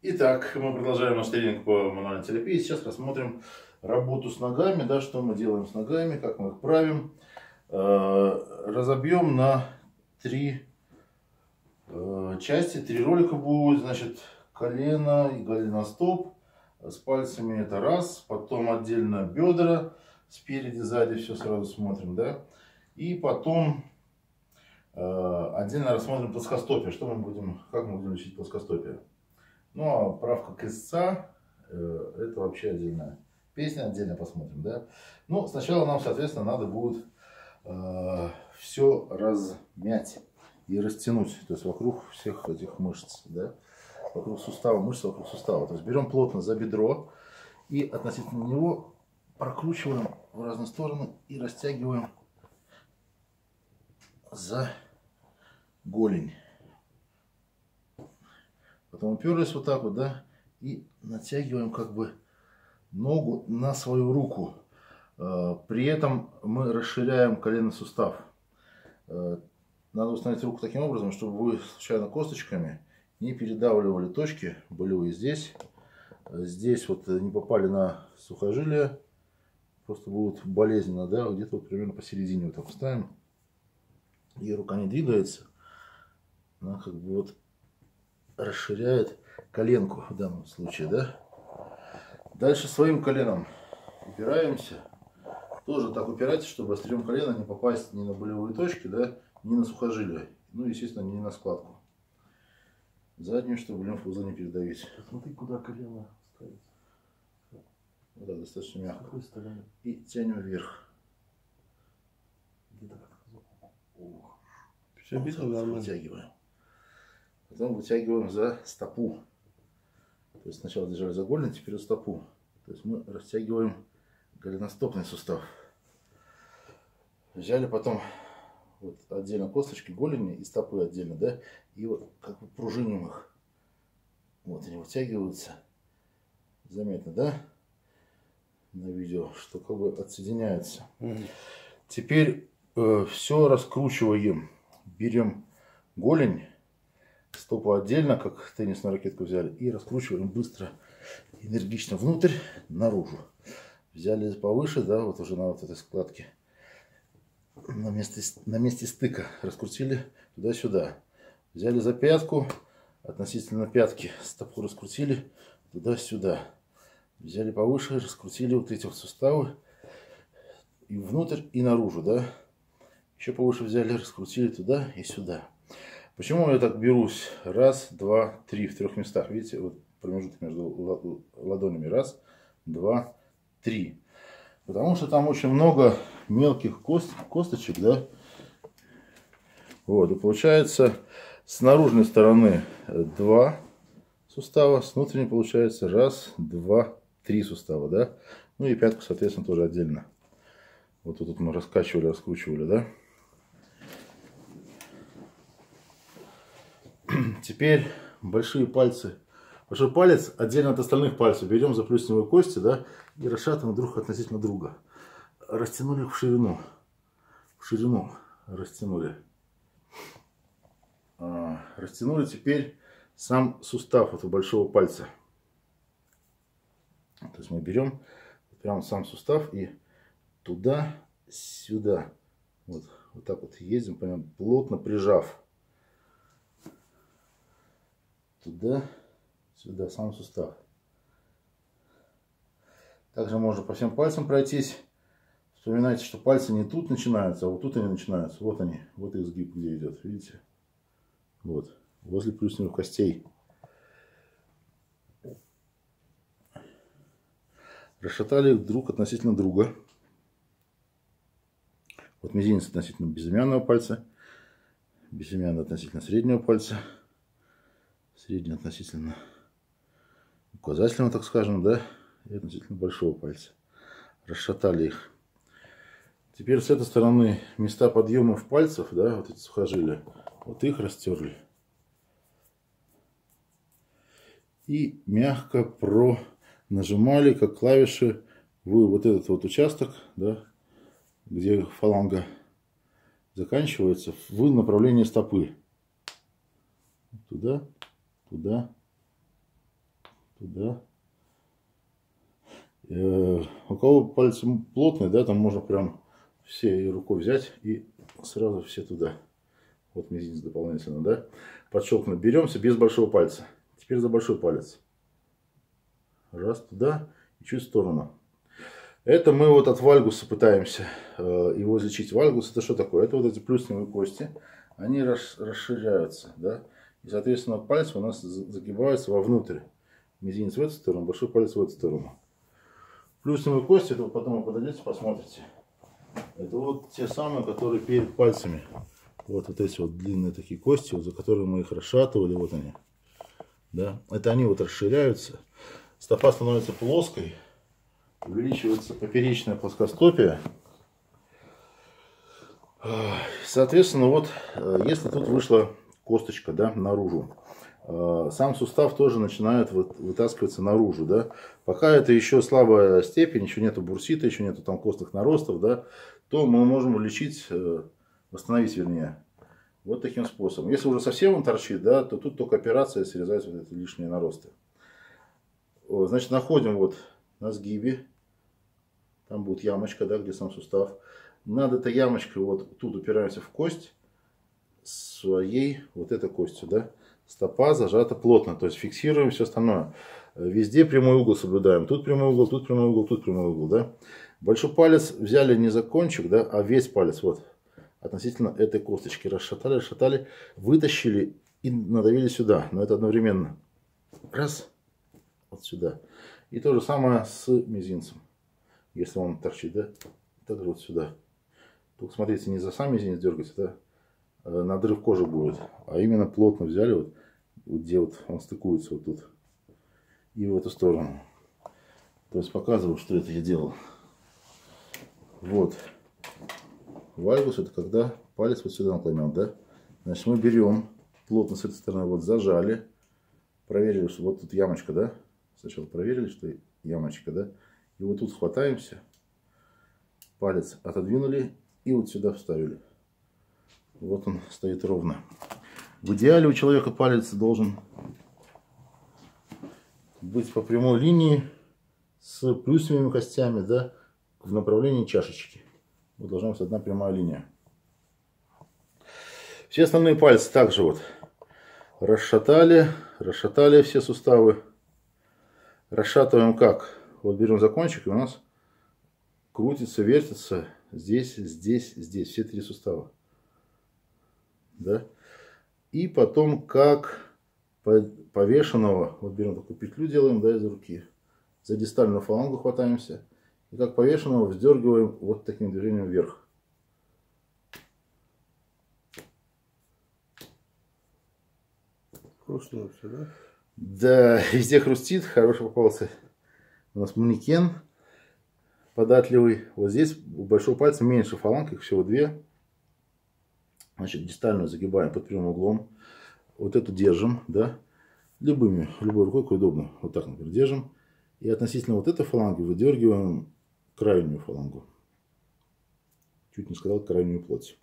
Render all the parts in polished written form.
Итак, мы продолжаем наш тренинг по мануальной терапии. Сейчас рассмотрим работу с ногами, да, что мы делаем с ногами, как мы их правим. Разобьем на три части, три ролика будет, значит, колено и голеностоп с пальцами, это раз, потом отдельно бедра, спереди, сзади все сразу смотрим, да, и потом отдельно рассмотрим плоскостопие, что мы будем, как мы будем лечить плоскостопие. Ну, а правка крестца, это вообще отдельная песня, отдельно посмотрим, да. Ну, сначала нам, соответственно, надо будет все размять и растянуть, то есть вокруг всех этих мышц, да, вокруг сустава, мышцы вокруг сустава. То есть берем плотно за бедро и относительно него прокручиваем в разные стороны и растягиваем за голень. Потом уперлись вот так вот, да, и натягиваем как бы ногу на свою руку. При этом мы расширяем коленный сустав. Надо установить руку таким образом, чтобы вы случайно косточками не передавливали точки болевые здесь. Здесь вот не попали на сухожилие, просто будет болезненно, да, где-то вот примерно посередине вот так ставим. И рука не двигается, она как бы вот расширяет коленку в данном случае, да. Дальше своим коленом упираемся. Тоже так упирайтесь, чтобы острием колена не попасть ни на болевые точки, да, ни на сухожилие. Ну, естественно, не на складку. Заднюю, чтобы лимфоузлы не передавить. Смотри, куда колено ставится. Вот так, достаточно мягко. С какой стороны? И тянем вверх. Где-то как-то. Все видно, нормально. Вытягиваем. Потом вытягиваем за стопу. То есть сначала держали за голень, теперь за стопу. То есть мы растягиваем голеностопный сустав. Взяли потом вот отдельно косточки голени и стопы отдельно, да, и вот как бы пружиним их. Вот они вытягиваются. Заметно, да, на видео, что как бы отсоединяются. Теперь все раскручиваем. Берем голень, стопу отдельно, как теннисную ракетку взяли, и раскручиваем быстро, энергично внутрь, наружу. Взяли повыше, да, вот уже на вот этой складке, на месте стыка, раскрутили туда-сюда. Взяли за пятку, относительно пятки, стопу раскрутили туда-сюда. Взяли повыше, раскрутили вот эти вот суставы, и внутрь, и наружу, да. Еще повыше взяли, раскрутили туда и сюда. Почему я так берусь? Раз, два, три в трех местах. Видите, вот промежуток между ладонями. Раз, два, три. Потому что там очень много мелких косточек, да. Вот, и получается с наружной стороны 2 сустава, с внутренней получается раз, два, три сустава, да. Ну и пятку, соответственно, тоже отдельно. Вот тут мы раскачивали, раскручивали, да. Теперь большие пальцы. Большой палец отдельно от остальных пальцев берем за плюсневые кости, да, и расшатываем друг относительно друга. Растянули их в ширину. В ширину растянули. Растянули теперь сам сустав этого большого пальца. То есть мы берем прям сам сустав и туда-сюда. Вот так вот ездим, прям плотно прижав. Туда-сюда, сам сустав. Также можно по всем пальцам пройтись. Вспоминайте, что пальцы не тут начинаются, а вот тут они начинаются. Вот они, вот их сгиб где идет, видите? Вот, возле плюсневых костей. Расшатали их друг относительно друга. Вот мизинец относительно безымянного пальца, безымянный относительно среднего пальца, средний относительно указательного, так скажем, да, и относительно большого пальца. Расшатали их. Теперь с этой стороны места подъемов пальцев, да, вот эти сухожилия, вот их растерли. И мягко нажимали, как клавиши, вы вот этот вот участок, да, где фаланга заканчивается, в направлении стопы. Туда, туда, туда. У кого пальцы плотные, да, там можно прям все рукой взять и сразу все туда. Вот мизинец дополнительно, да. Подщелкнуть. Беремся без большого пальца. Теперь за большой палец. Раз туда и чуть в сторону. Это мы вот от вальгуса пытаемся его излечить. Вальгус это что такое? Это вот эти плюсневые кости. Они расширяются, да. И, соответственно, пальцы у нас загибаются вовнутрь. Мизинец в эту сторону, большой палец в эту сторону. Плюсневые кости, это вы потом подойдете, посмотрите. Это вот те самые, которые перед пальцами. Вот эти вот длинные такие кости, вот, за которые мы их расшатывали, вот они. Да? Это они вот расширяются. Стопа становится плоской. Увеличивается поперечная плоскостопие. Соответственно, вот если тут вышла косточка, да, наружу, сам сустав тоже начинает вытаскиваться наружу, да. Пока это еще слабая степень, еще нету бурсита, еще нету там костных наростов, да, то мы можем лечить, восстановить, вернее, вот таким способом. Если уже совсем он торчит, да, то тут только операция срезает вот эти лишние наросты. Значит, находим вот на сгибе, там будет ямочка, да, где сам сустав. Над этой ямочкой вот тут упираемся в кость своей вот этой костью, да. Стопа зажата плотно, то есть фиксируем все остальное. Везде прямой угол соблюдаем. Тут прямой угол, тут прямой угол, тут прямой угол, да. Большой палец взяли не за кончик, да, а весь палец вот относительно этой косточки. Расшатали, расшатали, вытащили и надавили сюда. Но это одновременно. Раз, вот сюда. И то же самое с мизинцем. Если он торчит, да, также вот сюда. Только смотрите, не за сам мизинец дергайте, да. Надрыв кожи будет, а именно плотно взяли, вот где вот он стыкуется вот тут и в эту сторону. То есть показываю, что это я делал. Вот. Вальгус это когда палец вот сюда наклонен, да. Значит, мы берем плотно с этой стороны, вот зажали, проверили, что вот тут ямочка, да. Сначала проверили, что ямочка, да. И вот тут хватаемся, палец отодвинули и вот сюда вставили. Вот он стоит ровно. В идеале у человека палец должен быть по прямой линии с плюсовыми костями, да, в направлении чашечки. Вот должна быть одна прямая линия. Все остальные пальцы также вот расшатали, расшатали все суставы. Расшатываем как? Вот берем за кончик, и у нас крутится, вертится здесь, здесь, здесь. Все три сустава. Да? И потом как повешенного, вот берем такую петлю, делаем, да, из руки, за дистальную фалангу хватаемся, и как повешенного вздергиваем вот таким движением вверх. Хрустнуло все, да? Да, везде хрустит, хороший попался у нас манекен податливый. Вот здесь у большого пальца меньше фаланг, их всего две. Значит, дистальную загибаем под прямым углом. Вот эту держим, да, любой рукой, как удобно. Вот так, например, держим. И относительно вот этой фаланги выдергиваем крайнюю фалангу. Чуть не сказал крайнюю плоть.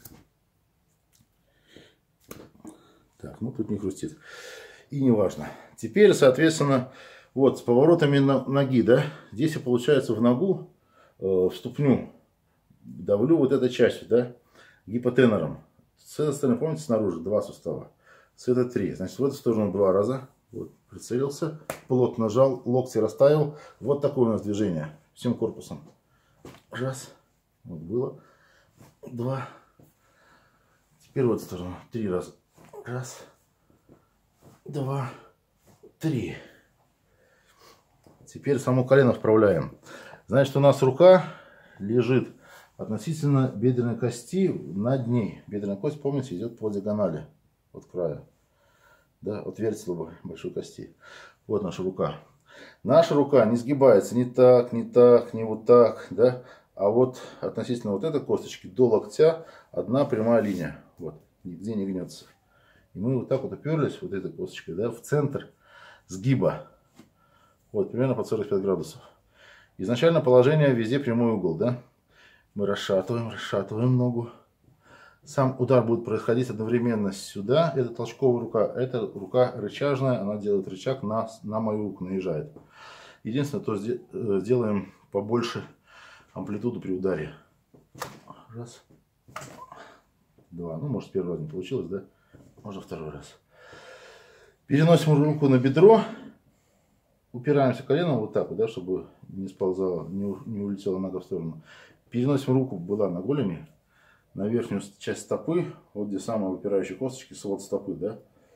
Так, ну тут не хрустит. И не важно. Теперь, соответственно, вот с поворотами ноги, да, здесь я, получается, в ногу, в ступню давлю вот этой частью, да, гипотенором. С этой стороны, помните, снаружи два сустава. С этой три. Значит, в эту сторону два раза. Вот, прицелился, плотно нажал, локти расставил. Вот такое у нас движение. Всем корпусом. Раз. Вот было. Два. Теперь в эту сторону. Три раза. Раз. Два. Три. Теперь само колено вправляем. Значит, у нас рука лежит относительно бедренной кости над ней. Бедренная кость, помните, идет по диагонали от края. Да, от вертела большой кости. Вот наша рука. Наша рука не сгибается ни так, ни так, ни вот так, да. А вот относительно вот этой косточки до локтя одна прямая линия. Вот, нигде не гнется. И мы вот так вот уперлись вот этой косточкой, да, в центр сгиба. Вот, примерно под 45 градусов. Изначально положение везде прямой угол, да. Мы расшатываем, расшатываем ногу. Сам удар будет происходить одновременно сюда. Это толчковая рука, это рука рычажная. Она делает рычаг на мою руку, наезжает. Единственное, то сделаем побольше амплитуду при ударе. Раз. Два. Ну, может, первый раз не получилось, да? Можно второй раз. Переносим руку на бедро. Упираемся коленом вот так вот, да, чтобы не сползала, не улетела нога в сторону. Переносим руку, была на голени, на верхнюю часть стопы, вот где самые выпирающие косточки, свод стопы, да.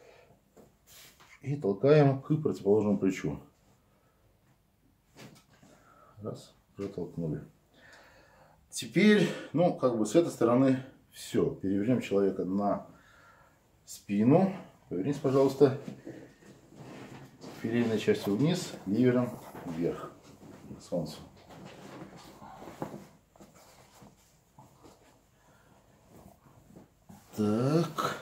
И толкаем к противоположному плечу. Раз, протолкнули. Теперь, ну, как бы с этой стороны все. Перевернем человека на спину. Повернись, пожалуйста. Филейной частью вниз, ливером вверх, к солнцу. Так,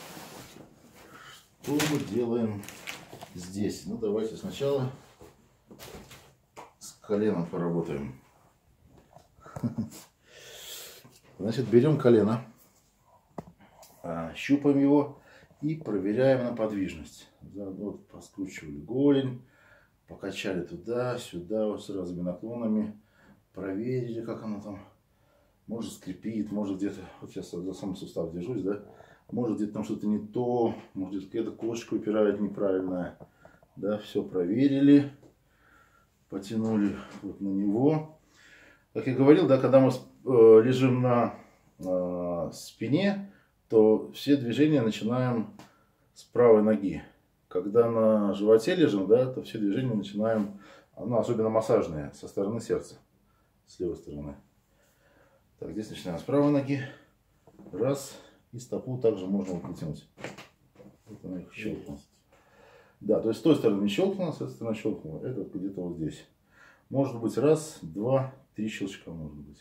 что мы делаем здесь? Ну, давайте сначала с коленом поработаем. Значит, берем колено, щупаем его и проверяем на подвижность. Вот, проскручивали голень, покачали туда-сюда, вот с разными наклонами, проверили, как оно там, может скрипит, может где-то, вот сейчас за самый сустав держусь, да, может где-то там что-то не то, может где-то косточка упирает неправильная, да, все проверили, потянули вот на него. Как я говорил, да, когда мы лежим на спине, то все движения начинаем с правой ноги. Когда на животе лежим, да, то все движения начинаем, ну, особенно массажные, со стороны сердца, с левой стороны. Так, здесь начинаем с правой ноги. Раз. И стопу также можно вытянуть. Вот она их щелкнула. Да, то есть с той стороны не щелкнула, с этой стороны щелкнула. Это где-то вот здесь. Может быть раз, два, три щелчка может быть.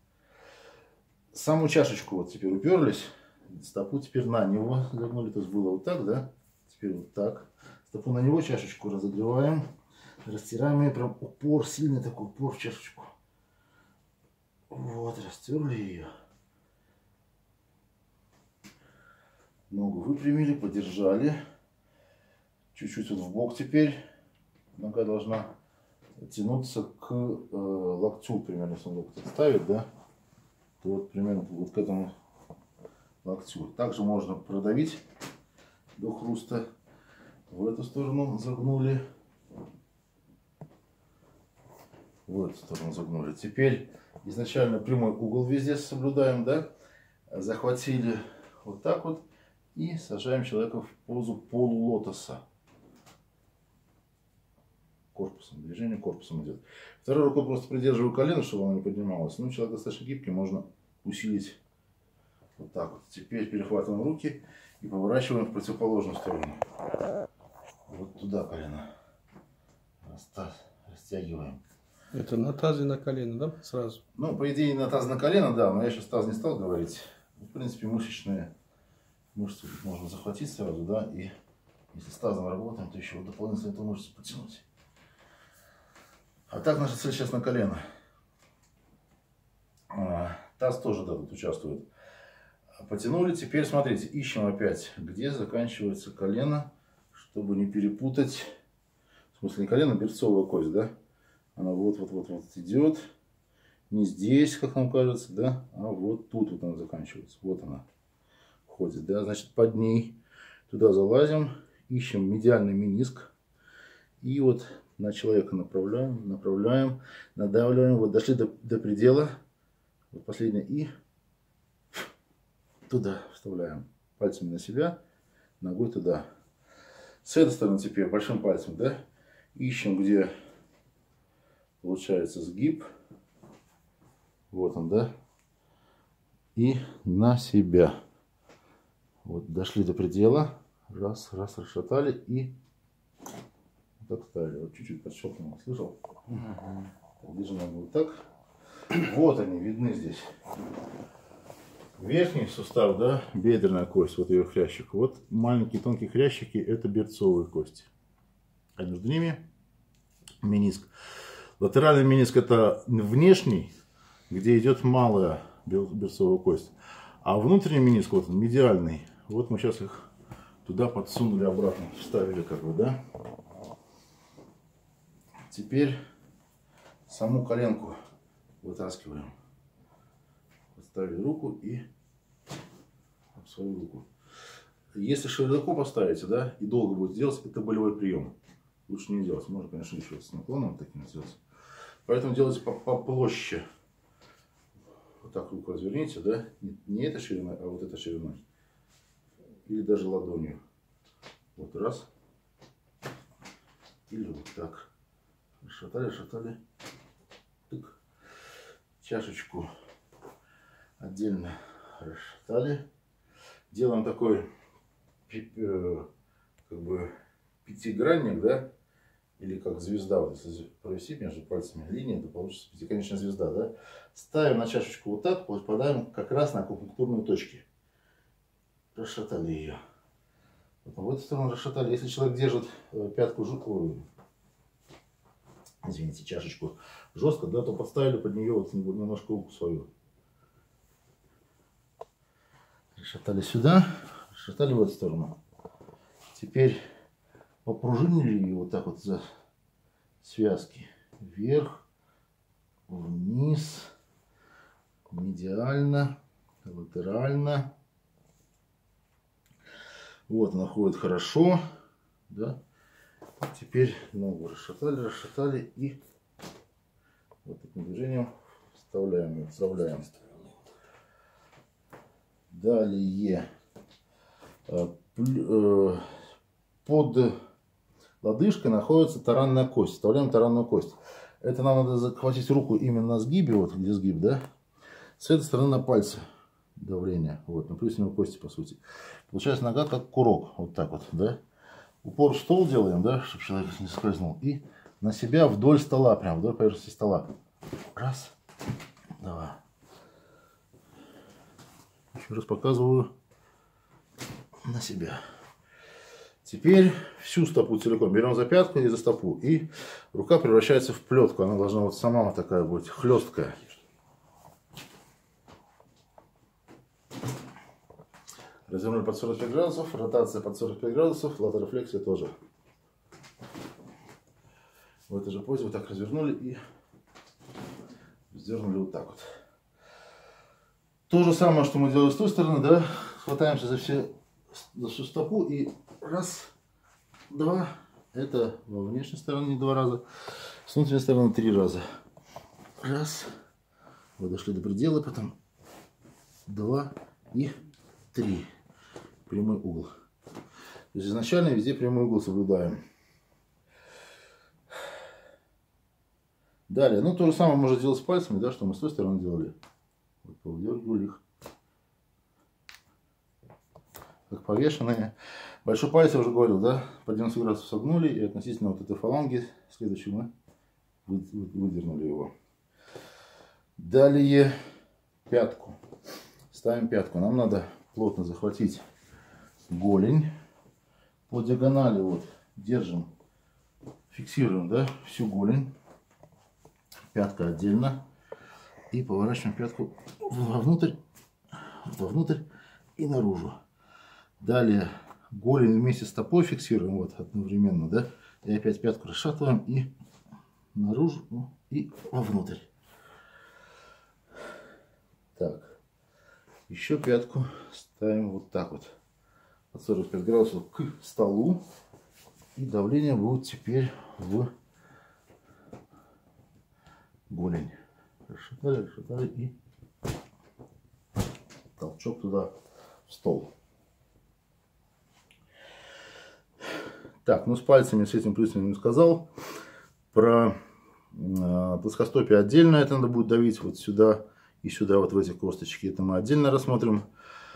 Саму чашечку вот теперь уперлись. Стопу теперь на него загнули. То есть было вот так, да? Теперь вот так. Стопу на него, чашечку разогреваем. Растираем ее, прям упор, сильный такой упор в чашечку. Вот, растерли ее. Ногу выпрямили, подержали. Чуть-чуть вот в бок теперь. Нога должна тянуться к локтю, примерно, если он локоть ставит, да? То вот примерно вот к этому локтю. Также можно продавить до хруста. В эту сторону загнули. В эту сторону загнули. Теперь изначально прямой угол везде соблюдаем, да? Захватили вот так вот и сажаем человека в позу полулотоса. Корпусом, движение корпусом идет. Второй рукой просто придерживаю колено, чтобы оно не поднималось. Ну, человек достаточно гибкий, можно усилить вот так вот. Теперь перехватываем руки и поворачиваем в противоположную сторону. Вот туда колено. Растягиваем. Это на таз и на колено, да? Сразу? Ну, по идее, на таз, на колено, да, но я сейчас таз не стал говорить. В принципе, мышечные мышцы можно захватить сразу, да, и если с тазом работаем, то еще дополнительно эту мышцу потянуть. А так наша цель сейчас на колено. Таз тоже, да, тут участвует. Потянули, теперь смотрите, ищем опять, где заканчивается колено, чтобы не перепутать. В смысле, не колено, берцовая кость, да? Она вот идет. Не здесь, как нам кажется, да, а вот тут вот она заканчивается. Вот она входит, да. Значит, под ней туда залазим, ищем медиальный мениск. И вот на человека направляем, надавливаем. Вот дошли до предела. Вот последнее. И туда вставляем. Пальцами на себя, ногой туда. С этой стороны теперь большим пальцем, да, ищем, где получается сгиб. Вот он, да. И на себя. Вот дошли до предела. Раз, расшатали и вот так ставили. Вот чуть-чуть подщелкнул. Слышал? Держим ногу вот так. Вот они, видны здесь. Верхний сустав, да, бедренная кость, вот ее хрящик. Вот маленькие тонкие хрящики, это берцовые кости. А между ними мениск. Латеральный мениск это внешний, где идет малая берцовая кость. А внутренний мениск, вот он, медиальный, вот мы сейчас их туда подсунули обратно, вставили как бы, да. Теперь саму коленку вытаскиваем. Поставили руку и свою руку. Если широко поставите, да, и долго будет делать, это болевой прием. Лучше не делать. Можно, конечно, еще с наклоном таким сделать. Поэтому делайте поплоще. Вот так руку разверните, да? Не этой шириной, а вот этой шириной. Или даже ладонью. Вот раз. Или вот так. Расшатали, расшатали. Тык. Чашечку отдельно расшатали. Делаем такой как бы пятигранник, да? Или как звезда, вот если провести между пальцами линии, то получится пятиконечная звезда, да? Ставим на чашечку вот так, попадаем как раз на акупунктурные точки. Расшатали ее. Потом в эту сторону расшатали. Если человек держит пятку жуткую, извините, чашечку жестко, да, то подставили под нее вот немножко руку свою. Расшатали сюда, расшатали в эту сторону. Теперь попружинили ее вот так вот за связки. Вверх, вниз, медиально, латерально. Вот она ходит хорошо. Да? Теперь ногу расшатали, расшатали и вот таким движением вставляем ее, вставляем. Далее под лодыжкой находится таранная кость. Вставляем таранную кость. Это нам надо захватить руку именно на сгибе, вот где сгиб, да? С этой стороны на пальцы давление, вот, на плюсневой кости, по сути. Получается нога как курок, вот так вот, да? Упор в стол делаем, да, чтобы человек не соскользнул. И на себя вдоль стола, прям вдоль поверхности стола. Раз, два. Еще раз показываю на себя. Теперь всю стопу целиком берем за пятку и за стопу. И рука превращается в плетку. Она должна вот сама вот такая быть хлесткая. Развернули под 45 градусов. Ротация под 45 градусов. Латерофлексия тоже. В этой же позе вот так развернули и вздернули вот так вот. То же самое, что мы делали с той стороны, да? Хватаемся за всю стопу и раз, два. Это во внешней стороне 2 раза, с внутренней стороны 3 раза. Раз. Вы дошли до предела, потом 2 и 3. Прямой угол. То есть изначально везде прямой угол соблюдаем. Далее, ну то же самое можно сделать с пальцами, да, что мы с той стороны делали. Вот повдергивали их. Как повешенные. Большой палец, я уже говорил, да, по 90 градусов согнули и относительно вот этой фаланги, следующей мы выдернули его. Далее пятку. Ставим пятку. Нам надо плотно захватить голень. По диагонали вот держим, фиксируем, да, всю голень. Пятка отдельно. И поворачиваем пятку вовнутрь и наружу. Далее голень вместе с стопой фиксируем вот одновременно, да. И опять пятку расшатываем и наружу и вовнутрь. Так. Еще пятку ставим вот так вот. Под 45 градусов к столу. И давление будет теперь в голень. Расшатали, расшатали и толчок туда в стол. Так, ну с пальцами, с этим плюсом не сказал. Про плоскостопие отдельно это надо будет давить вот сюда и сюда, вот в эти косточки. Это мы отдельно рассмотрим.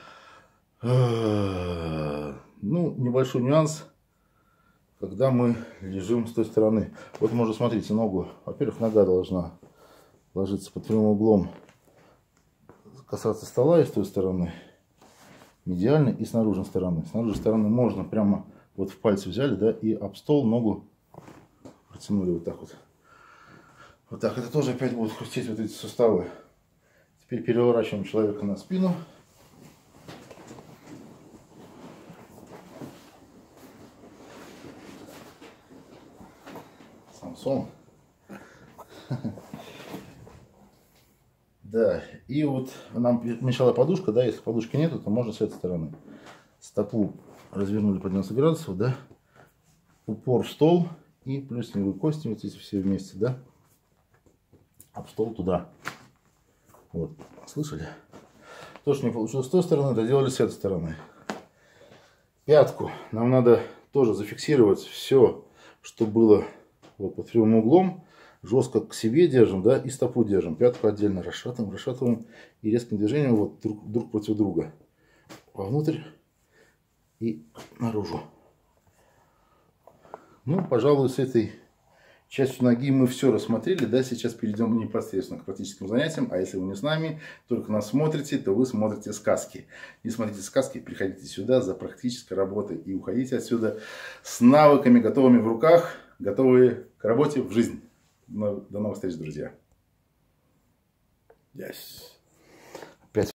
Ну, небольшой нюанс, когда мы лежим с той стороны. Вот можно, смотрите, ногу. Во-первых, нога должна ложиться под прямым углом, касаться стола и с той стороны, медиально, и с наружной стороны. С наружной стороны можно прямо вот в пальцы взяли, да, и об стол ногу протянули вот так вот. Вот так. Это тоже опять будет хрустеть вот эти суставы. Теперь переворачиваем человека на спину. сон. Да, и вот нам мешала подушка, да, если подушки нету, то можно с этой стороны. Стопу развернули по 90 градусов, да, упор в стол и плюсневые кости, вот эти все вместе, да, об стол туда. Вот, слышали? То, что не получилось с той стороны, доделали с этой стороны. Пятку нам надо тоже зафиксировать все, что было вот под прямым углом. Жестко к себе держим, да, и стопу держим. Пятку отдельно расшатываем и резким движением вот друг против друга. Вовнутрь и наружу. Ну, пожалуй, с этой частью ноги мы все рассмотрели. Да, сейчас перейдем непосредственно к практическим занятиям. А если вы не с нами, только нас смотрите, то вы смотрите сказки. Не смотрите сказки, приходите сюда за практической работой и уходите отсюда с навыками, готовыми в руках, готовые к работе в жизнь. До новых встреч, друзья. Yes.